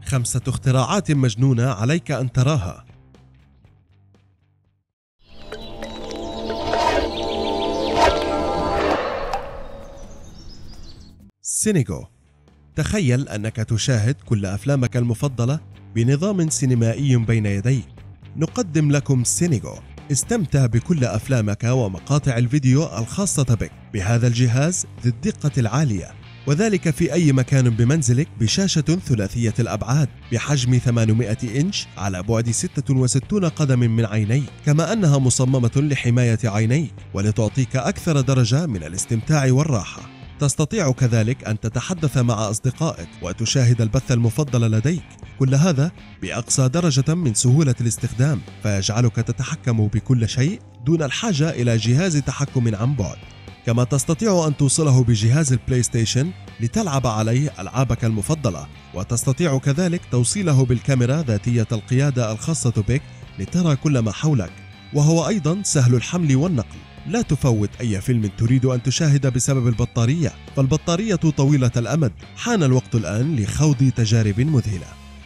5 اختراعات مجنونة عليك أن تراها. سينيجو. تخيل أنك تشاهد كل أفلامك المفضلة بنظام سينمائي بين يديك. نقدم لكم سينيجو. استمتع بكل أفلامك ومقاطع الفيديو الخاصة بك بهذا الجهاز ذي الدقة العالية، وذلك في أي مكان بمنزلك بشاشة ثلاثية الأبعاد بحجم 800 إنش على بعد 66 قدم من عينيك، كما أنها مصممة لحماية عينيك ولتعطيك أكثر درجة من الاستمتاع والراحة. تستطيع كذلك أن تتحدث مع أصدقائك وتشاهد البث المفضل لديك، كل هذا بأقصى درجة من سهولة الاستخدام، فيجعلك تتحكم بكل شيء دون الحاجة إلى جهاز تحكم عن بعد. كما تستطيع أن توصله بجهاز البلاي ستيشن لتلعب عليه ألعابك المفضلة، وتستطيع كذلك توصيله بالكاميرا ذاتية القيادة الخاصة بك لترى كل ما حولك، وهو أيضا سهل الحمل والنقل. لا تفوت أي فيلم تريد أن تشاهد بسبب البطارية، فالبطارية طويلة الأمد. حان الوقت الآن لخوض تجارب مذهلة.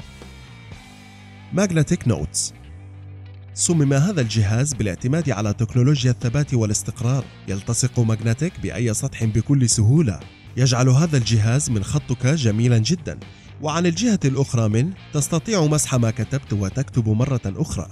ماجنتيك نوتس. صمم هذا الجهاز بالاعتماد على تكنولوجيا الثبات والاستقرار. يلتصق ماجنتيك بأي سطح بكل سهولة، يجعل هذا الجهاز من خطك جميلا جدا، وعن الجهة الأخرى تستطيع مسح ما كتبت وتكتب مرة أخرى.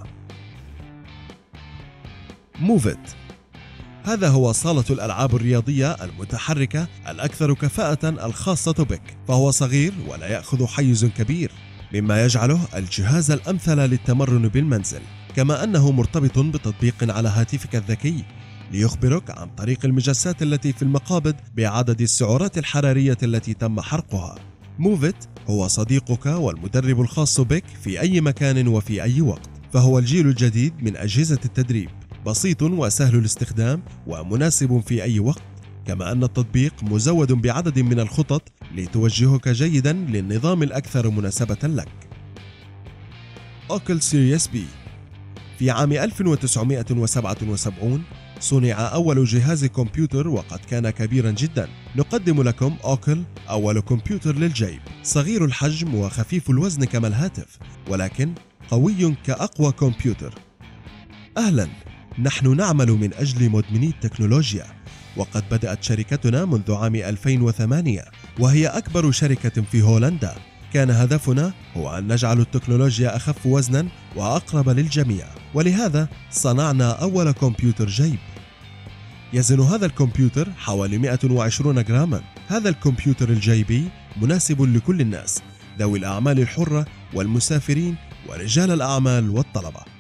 موفيت. هذا هو صالة الألعاب الرياضية المتحركة الأكثر كفاءة الخاصة بك، فهو صغير ولا يأخذ حيز كبير، مما يجعله الجهاز الأمثل للتمرن بالمنزل، كما أنه مرتبط بتطبيق على هاتفك الذكي ليخبرك عن طريق المجسات التي في المقابض بعدد السعرات الحرارية التي تم حرقها. موفيت هو صديقك والمدرب الخاص بك في أي مكان وفي أي وقت، فهو الجيل الجديد من أجهزة التدريب، بسيط وسهل الاستخدام ومناسب في أي وقت، كما أن التطبيق مزود بعدد من الخطط لتوجهك جيدا للنظام الأكثر مناسبة لك. أوكل سيريس بي. في عام 1977 صنع أول جهاز كمبيوتر، وقد كان كبيرا جدا. نقدم لكم أوكل، أول كمبيوتر للجيب، صغير الحجم وخفيف الوزن كما الهاتف، ولكن قوي كأقوى كمبيوتر. أهلا، نحن نعمل من أجل مدمني التكنولوجيا، وقد بدأت شركتنا منذ عام 2008، وهي أكبر شركة في هولندا. كان هدفنا هو أن نجعل التكنولوجيا أخف وزنا وأقرب للجميع، ولهذا صنعنا أول كمبيوتر جيب. يزن هذا الكمبيوتر حوالي 120 جراما. هذا الكمبيوتر الجيبي مناسب لكل الناس، ذوي الأعمال الحرة والمسافرين ورجال الأعمال والطلبة.